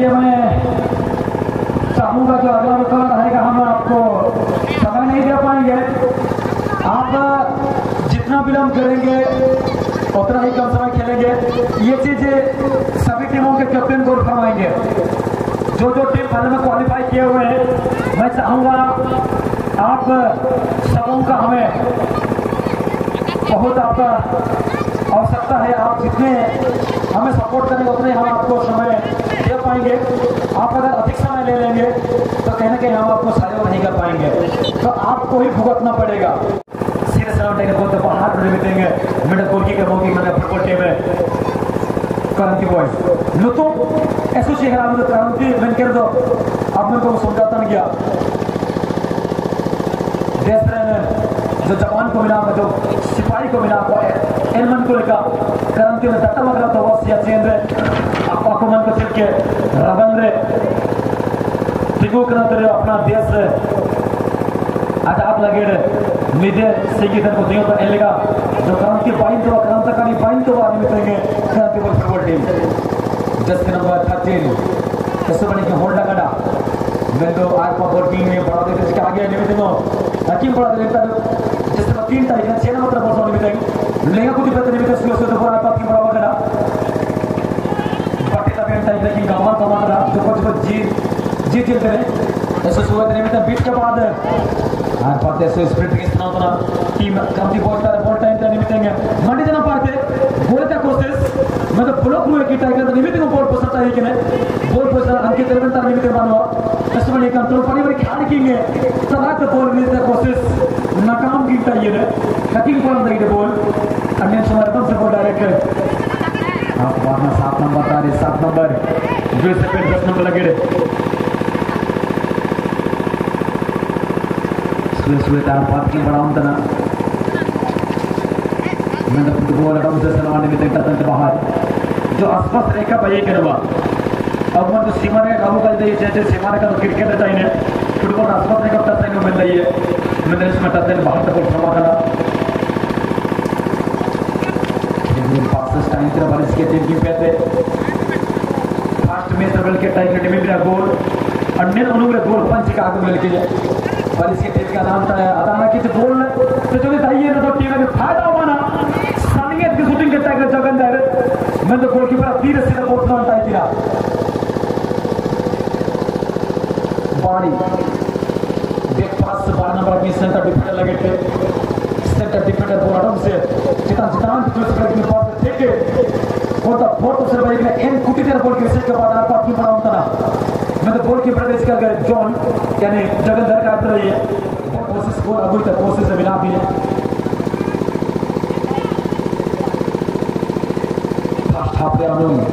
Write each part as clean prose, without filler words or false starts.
ये मैं चाहूँगा जो अगला मुकाबला रहेगा हम आपको समय नहीं दे पाएंगे। आप जितना विलम्ब करेंगे उतना ही कम समय खेलेंगे। ये चीज़ सभी टीमों के कैप्टन को फरमाएंगे। जो जो टीम फाइनल में क्वालिफाई किए हुए हैं, मैं चाहूँगा आप सबों का हमें बहुत आपका आवश्यकता है। आप जितने हमें सपोर्ट करेंगे उतने हम आपको समय दे पाएंगे। आप अगर अधिक समय ले लेंगे तो कहीं ना कहीं हम आपको सहयोग नहीं कर पाएंगे, तो आपको ही भुगतना पड़ेगा। सीधे सलाम बोलते बाहर मिलेंगे मेरे गोलकी के मौके मैंने फुटबॉल टीम में क्रांति बॉयज नु तो ऐसा चेहरा आम क्रांति मैंने कह दो अब मेरे को समझाता नहीं गया। देश जो जवान को मिला, जो सिपाही को मिला, एलमन को लेकर क्रांति में दट्टा मगला तो वो सियाचेंद्र आपको मन को चिपके रबंद्रे तिगु करते अपना देश आज आप लगे निधे सीखितन को दियो तो एलेगा जो क्रांति पाइन तो क्रांतिकारी पाइन तो आदमी करेंगे क्रांति बल फुटबॉल टीम जस्ट नंबर 13 कैसे बने कि होल्ड लगाड़ा मैं तो आज फुटबॉल टीम में बड़ा देते इसके आगे निमित्त नो हकीम बड़ा देता जैसे 3 तारीख है 6 नंबर पर सोनी निमित्त लेगा कुछ पता निमित्त उसको तो बड़ा पाती बड़ा वगैरह बाकी तब एंड टाइम लेकिन गावा कमाता जो कुछ जी चलते रहे ऐसे सुबह निमित्त बीट के बाद आज पाते ऐसे स्प्रिंट किस तरह होता टीम क्रांति बॉल टाइम का निमित्त है मंडी जना पाते बोले था कोशिश मैं तो ब्लॉक हुए की टाइगर का निमित्त को बॉल पसंद है कि नहीं बॉल पसंद अंकित तेलवन तार निमित्त बनवा ऐसे बने कंट्रोल पानी बड़ी खाने की है सदा तो बॉल मिलता कोशिश नाकाम की चाहिए रे कटिंग बॉल दे बॉल अन्य समर्थन से बॉल डायरेक्ट आप वहां 7 नंबर तारे 7 नंबर जो से पे 10 नंबर लगे रे सुबह तार पात की बड़ा होता ना मैं तो फुटबॉल अडम से सलाने में देखता था बाहर जो आसपास रेखा भाई के रवा अब मैं तो सीमा का काबू कर दे जैसे सीमा का तो क्रिकेट रहता ही नहीं फुटबॉल आसपास रेखा टच नहीं मिल रही है मैंने इसमें टच नहीं बाहर तक फरमा करा पास टाइम तेरा बारिश के टीम की पे फास्ट में ट्रबल के टाइम के टीम का गोल अन्य अनुग्रह गोल पंच का आगे मिल के बारिश के टीम का नाम था अदाना की जो गोल तो जो चाहिए ना तो टीम में फायदा हुआ ना संगीत की शूटिंग करता है जगंदर मैं तो गोलकीपर धीरे से बोल रहा था तेरा बॉडी देख पास 12 नंबर में सेंटर डिफेंडर लगे थे सेंटर डिफेंडर बोर्डम से चितान की चूज करके पास देखे और द फोर्थ से भाई ने एन कुटी तेरा बॉल के सेट के बाद आपको अपनी बड़ा होता ना मैं तो बॉल की प्रवेश कर गए जॉन यानी जगंदर का रही है कोशिश को अभी तक कोशिश से मिला भी है छापरे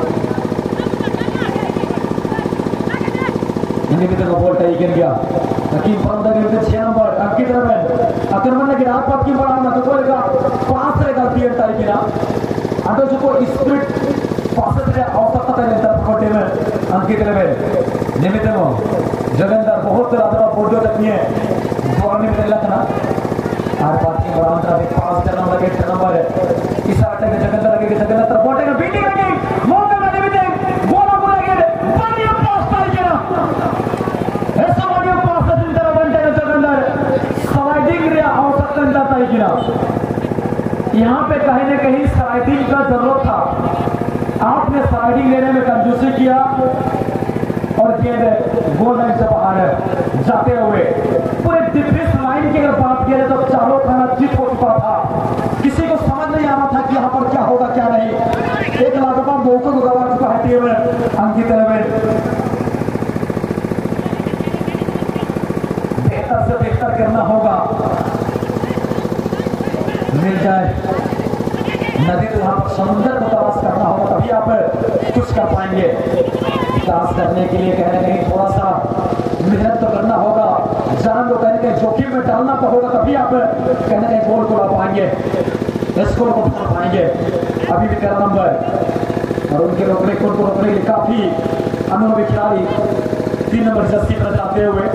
निमित्त को बॉल टाई कर गया हकीम परमदा के विरुद्ध 6 नंबर अंकित रवन आक्रमण लगे रात पात की बड़ा ना तो बोलेगा 5 रे गलती टाई किया अटो जो को स्प्रिट पास से आवश्यकता है तरफ कोटे में अंकित रवन निमित्त को जगंदर बहुत ज्यादा बोर्डो तक है दो निमित्त लगना आर पात की बड़ा अंतर में 5 नंबर लगे 6 नंबर इस अटैक में जगंदर लगे जगंदर बोटे का बीटिंग लगी मौका में निमित्त गोल को लगे बढ़िया पास टाई किया ऐसा बढ़िया पास दिन तरह बनते हैं जगंदर स्लाइडिंग रे आवश्यकता जाता है किया यहाँ पे कहीं न कहीं स्लाइडिंग का जरूरत था आपने स्लाइडिंग लेने में कंजूसी किया और गेंद गोल लाइन से बाहर जाते हुए पूरे डिफेंस लाइन की अगर बात किया जाए तो चारों खाना जीत हो चुका था किसी को समझ नहीं आ रहा था कि यहाँ पर क्या होगा क्या नहीं एक लाजवाब मौके को गवा चुका है टीम अंकित बेहतर से बेहतर करना होगा मिल जाए नदी तो यहाँ पर समुद्र को तलाश करना होगा तभी आप कुछ कर पाएंगे विकास करने के लिए कहीं ना कहीं थोड़ा सा मेहनत तो करना होगा जान को कहीं कहीं जोखिम में डालना तो होगा तभी आप कहीं ना कहीं गोल को ला पाएंगे स्कोर को पकड़ पाएंगे अभी भी 13 नंबर और उनके रोकने को रोकने के लिए काफी अनुभवी खिलाड़ी 3 नंबर जस्सी पर जाते हुए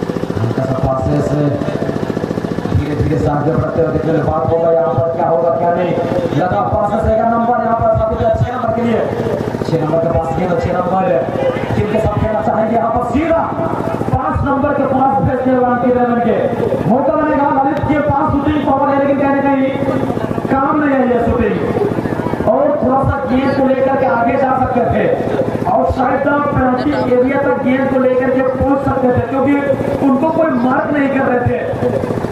धीरे धीरे से आगे बढ़ते हुए देखने बात होगा यहाँ पर क्या होगा क्या पाया नहीं, लगा पास से नंबर यहाँ पर साबित है 6 नंबर के लिए। 6 नंबर के पास गेंद, 6 नंबर जिनके साथ खेलना चाहेंगे यहाँ पर सीधा 5 नंबर के पास भेजने वाले के मौका बनेगा। ललित के पास शूटिंग पावर है, लेकिन कहीं ना कहीं काम नहीं है ये शूटिंग, और थोड़ा सा गेंद को लेकर के आगे जा सकते थे और शायद पेनल्टी एरिया तक गेंद को लेकर के पहुंच सकते थे, क्योंकि उनको कोई मार्क नहीं कर रहे थे।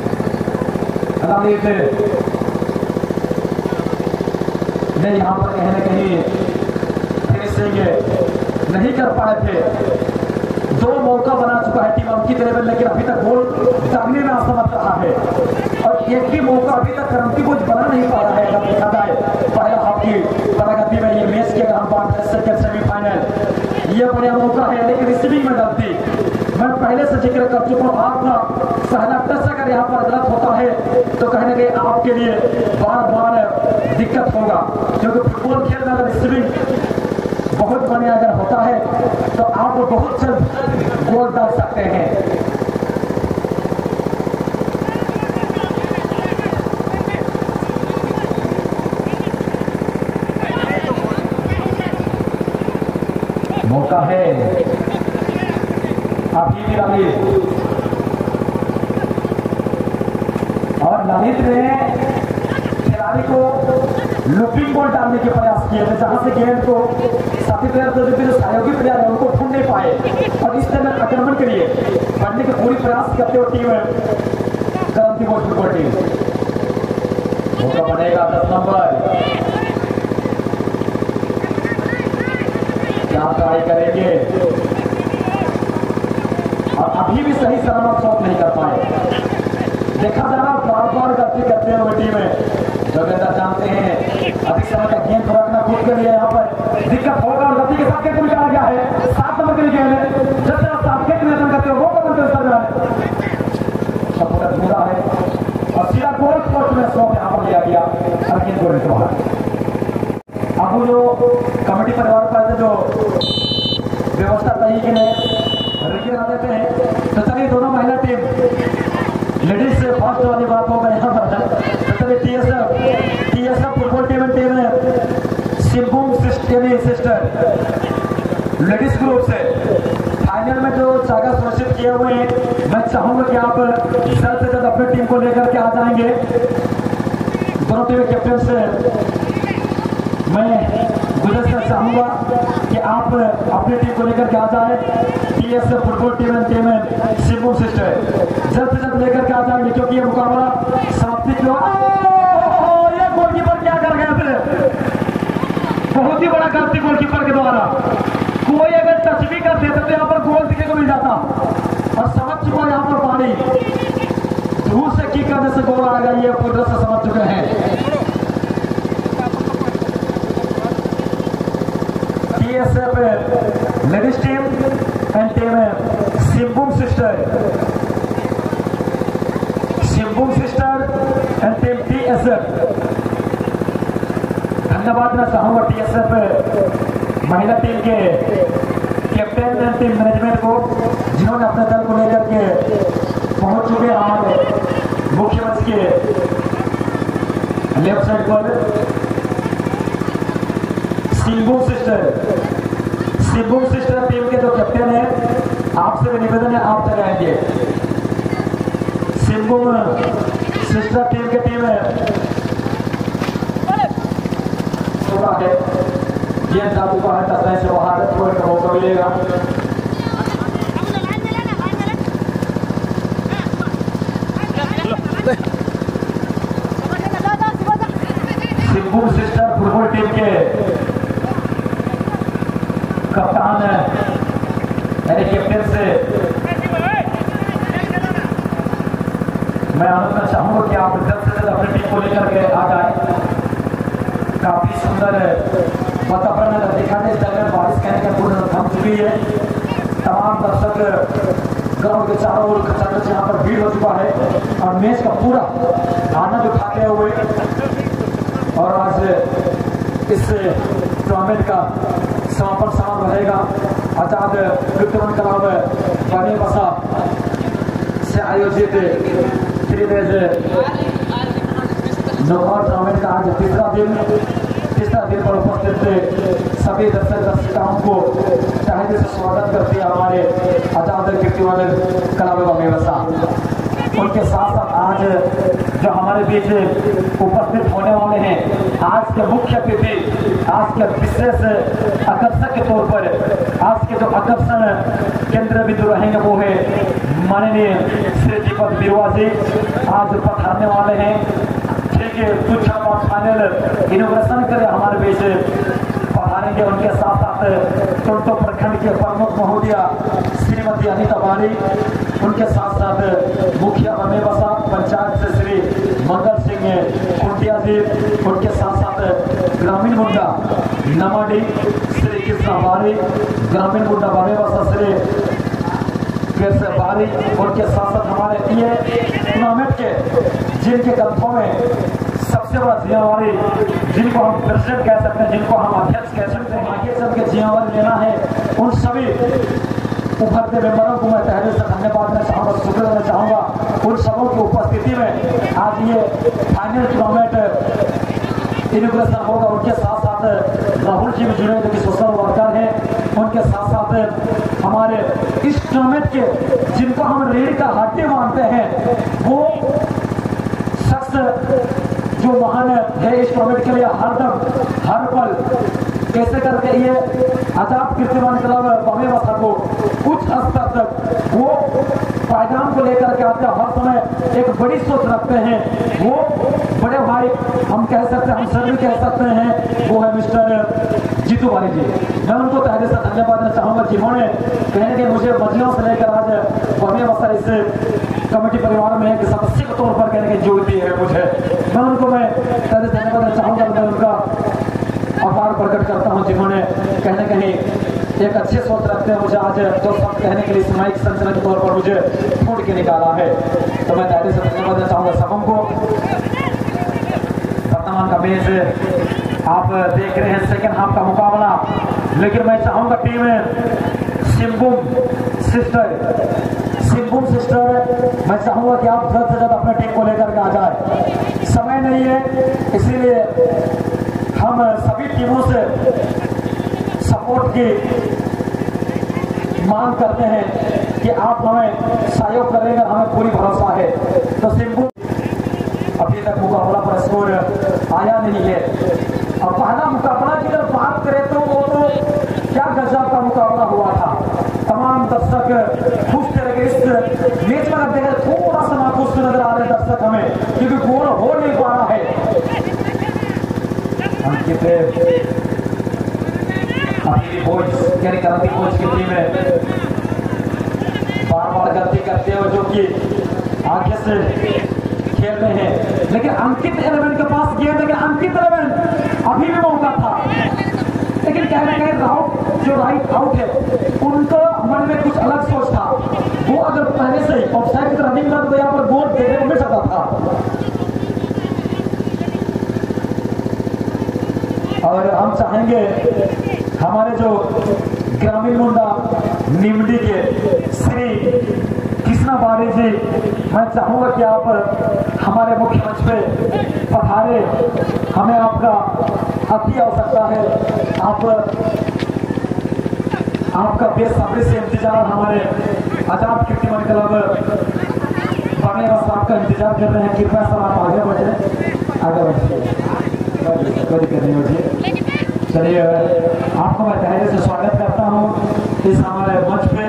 नहीं, यहाँ पर कहीं ना कहीं फिनिशिंग नहीं कर पाए थे। 2 मौका बना चुका है टीम अंकित लेवल, लेकिन अभी तक गोल दागने में असमर्थ रहा है, और एक ही मौका अभी तक करंती कुछ बना नहीं पा रहा है। अगर देखा जाए पहला हाफ की प्रगति में ये मैच के अगर हम बात करें सेकंड सेमीफाइनल, ये बढ़िया मौका है, लेकिन रिसीविंग में गलती मैं पहले से जिक्र कर चुका हूँ। आपका पहला टच अगर यहाँ पर गलत होता है तो कहीं ना कहीं आपके लिए बार बार दिक्कत होगा, क्योंकि फुटबॉल खेल में अगर रिसीविंग बहुत बढ़िया अगर होता है तो आप बहुत जल्द गोल डाल सकते हैं। मौका है अभी भी ललित, और ललित ने खिलाड़ी को लुपिंग बॉल डालने के प्रयास किए थे, जहां से गेंद को साथी प्लेयर जो सहयोगी प्लेयर है उनको ढूंढ नहीं पाए, और इस तरह आक्रमण के लिए बढ़ने के पूरी प्रयास करते हुए टीम करंती बॉल फुटबॉल टीम मौका बनेगा 10 नंबर, क्या ट्राई करेंगे, और अभी भी सही सलामत शॉट नहीं कर पाए। देखा जा रहा बार बार गलती करते हुए टीम जोगिंदर जानते हैं अधिक समय तक गेंद को रखना खुद के लिए यहाँ पर दिक्कत होगा, और गलती के साथ गेंद को निकाला गया है। 7 नंबर के लिए गेंद है, जैसे आप साथ नियंत्रण करते हो वो बनते पूरा है, और सीधा गोल पोस्ट में शॉट यहाँ पर लिया गया और गेंद को निकला। अब वो जो कमेटी परिवार पर जो व्यवस्था तरीके ने आ देते हैं, तो चलिए दोनों महिला टीम लेडीज से फर्स्ट वाली बात होगा यहाँ पर। तो चलिए टीएसएफ फुटबॉल टीम सिंबुम सिस्टर लेडीज ग्रुप से फाइनल में जो जगह सुनिश्चित किए हुए हैं, मैं चाहूंगा कि आप जल्द से जल्द अपनी टीम को लेकर के आ जाएंगे। दोनों टीम के कैप्टन से मैं गुजारिश चाहूंगा कि आप अपनी टीम को लेकर के आ जाए। टीएसएफ फुटबॉल टीम सिंबुम सिस्टर जल्द से जल्द लेकर के आ जाएंगे, क्योंकि ये मुकाबला समाप्ति की ओर। ये गोलकीपर क्या कर गए थे, बहुत ही बड़ा गलती गोलकीपर के द्वारा। कोई अगर टच भी कर देते तो यहाँ पर गोल दिखे को मिल जाता, और समझ चुका यहाँ पर पानी दूर से किक करने से गोल आएगा, ये पूरी तरह से समझ चुके हैं। TSF ladies team and team सिंबुम सिस्टर एंड टीम टीएसएफ। धन्यवाद मैं चाहूंगा टीएसएफ महिला टीम के कैप्टन एंड टीम मैनेजमेंट को, जिन्होंने अपने दल को लेकर के पहुंच चुके हमारे मुख्य मंच के लेफ्ट साइड पर। सिंबुम सिस्टर टीम के जो कैप्टन है, आपसे भी निवेदन है आप तक आएंगे। सिंबुम सिस्टर टीम के टीम है ये जादू का है, तस्वीर से बाहर थोड़े का मौका मिलेगा। सिंबुम सिस्टर फुटबॉल टीम के कप्तान यानी कैप्टन से मैं अनुरोध चाहूंगा कि आप जल्द से जल्द अपनी टीम को लेकर के आ जाए। काफी सुंदर वातावरण अगर देखा जाए, इस जगह बारिश कहने का पूर्ण थम चुकी है। तमाम दर्शक गांव के चारों ओर खचाखच यहाँ पर भीड़ हो चुका है, और मैच का पूरा आनंद उठाते हुए और आज इस टूर्नामेंट का समापन समारोह रहेगा आजाद विक्रम क्लब बनी बसा से आयोजित 3 days नॉकआउट टूर्नामेंट का आज तीसरा दिन पर उपस्थित सभी दर्शकों को तहे से स्वागत करते हैं हमारे आजाद कीर्तिमान क्लब मेवसा। उनके साथ साथ आज जो हमारे बीच उपस्थित होने वाले हैं, आज के मुख्य अतिथि, आज के विशेष आकर्षक के तौर पर आज के जो आकर्षण केंद्र बिंदु रहेंगे वो है माननीय श्री दीपक बिरुआ जी। आज पधारने वाले हैं, ठीक है, कुछ फाइनल इनोग्रेशन करे हमारे बीच पधारेंगे। उनके साथ साथ टोंटो प्रखंड के प्रमुख महोदया श्रीमती अनिता बारी, उनके साथ साथ मुखिया मेवसा पंचायत से श्री मंगल सिंह कुंटिया जी, उनके साथ साथ ग्रामीण मुंडा नमाडी श्री कृष्णा बारी, ग्रामीण मुंडा मेवसा श्री कृष्ण बारी, उनके साथ साथ हमारे ये टूर्नामेंट के जिनके कंधों में सबसे बड़ा जिम्मेवारी, जिनको हम प्रेसिडेंट कह सकते हैं, जिनको हम अध्यक्ष कह सकते हैं, आगे चल के जिम्मेवारी लेना है, उन सभी उभरते मेंबरों को मैं तहे से धन्यवाद देना चाहूँगा, शुक्र देना चाहूँगा। उन सबों की उपस्थिति में आज ये फाइनल टूर्नामेंट इनोग्रेशन होगा। उनके साथ साथ राहुल जी भी जुड़े जो कि सोशल वर्कर हैं, उनके साथ साथ हमारे इस टूर्नामेंट के जिनको हम रीढ़ का हड्डी मानते हैं, वो शख्स जो महान है इस टूर्नामेंट के लिए हरदम हर पल कैसे करके ये आजाद कीर्तिमान क्लब मेवसा को उच्च स्तर तक वो पायदान को लेकर के आते हैं, हर समय एक बड़ी सोच रखते हैं। वो बड़े भाई हम कह सकते हैं, हम सर भी कह सकते हैं, वो है मिस्टर जीतू भाई जी। मैं उनको तहे से धन्यवाद देना चाहूँगा, जिन्होंने कहने के मुझे मजियों से लेकर आज मेवसा इस कमेटी परिवार में एक सदस्य के तौर पर कहने की जोड़ दी है मुझे। मैं उनको तहे से धन्यवाद देना चाहूँगा, मैं उनका आभार प्रकट करता हूँ, जिन्होंने कहने कहीं एक अच्छे सोच रखते हैं। मुझे आज जो शब्द कहने के लिए सामायिक संचलन के तौर पर मुझे ढूंढ के निकाला है, तो मैं तहे से धन्यवाद देना चाहूँगा सबों को। वर्तमान का मैच आप देख रहे हैं, सेकंड हाफ का मुकाबला, लेकिन मैं चाहूँगा टीम सिंबुम सिस्टर मैं चाहूँगा कि आप जल्द से जल्द अपने टीम को लेकर के आ जाए। समय नहीं है, इसीलिए हम सभी टीमों से सपोर्ट की मांग करते हैं कि आप हमें सहयोग करेंगे, हमें पूरी भरोसा है। तो सिंबू अभी तक मुकाबला पर स्कोर आया नहीं है। अब पहला मुकाबला की अगर बात करें तो वो तो क्या गजब का मुकाबला हुआ था। तमाम दर्शक खुश थे, लेकिन इस मैच में अगर देखें थोड़ा सा नाखुश नजर आ रहे दर्शक हमें, क्योंकि गोल हो नहीं पा रहा है। क्रांति कोच की टीम है, बार बार गलती करते हो जो कि आगे से खेल रहे हैं, लेकिन अंकित 11 के पास गेंद, लेकिन अंकित 11 अभी भी मौका था, लेकिन कहीं ना कहीं राउट जो राइट आउट है उनका मन में कुछ अलग सोच था। वो अगर पहले से ही ऑफसाइड की रनिंग कर तो यहाँ पर गोल देने को मिल सकता था। और हम चाहेंगे हमारे जो ग्रामीण मुंडा निमडी के श्री कृष्णा बारी जी, मैं चाहूंगा कि आप हमारे मुख्य मंच पे पधारे, हमें आपका अति आवश्यकता है। आपका बेसब्री से इंतजार हमारे आजाद कीर्तिमान क्लब मेवसा का इंतजार कर रहे हैं। कृपया सर आप आगे बढ़िए। चलिए, आपको मैं तहे से स्वागत करता हूँ इस हमारे मंच पे।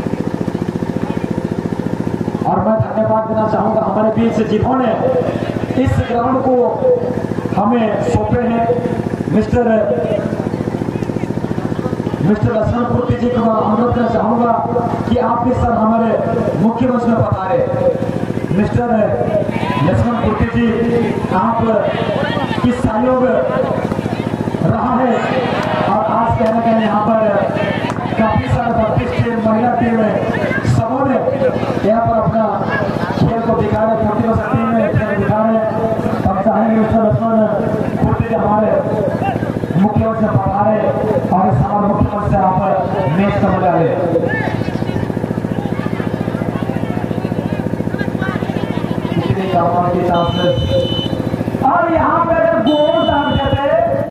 और मैं धन्यवाद देना चाहूंगा हमारे बीच जिन्होंने इस ग्राउंड को हमें सौंपे हैं मिस्टर लक्ष्मण पूर्ति जी को मैं अनुरोध करना चाहूंगा कि आप भी सर हमारे मुख्य मंच में पधारे। मिस्टर लक्ष्मण पूर्ति जी, आप की सहयोग रहा है और आज कहना कहने यहाँ पर काफी सारे 32 टीम, महिला टीम है, सबों ने यहाँ पर अपना खेल को दिखा रहे, 40 टीम में खेल दिखा रहे। हम चाहेंगे मिस्टर लक्ष्मण पूर्ति जी हमारे मुख्य मंच में पधारे और इस हमारे मुख्य मंच से यहाँ पर मैच का मजा ले। और यहाँ पे अगर गोल डाल देते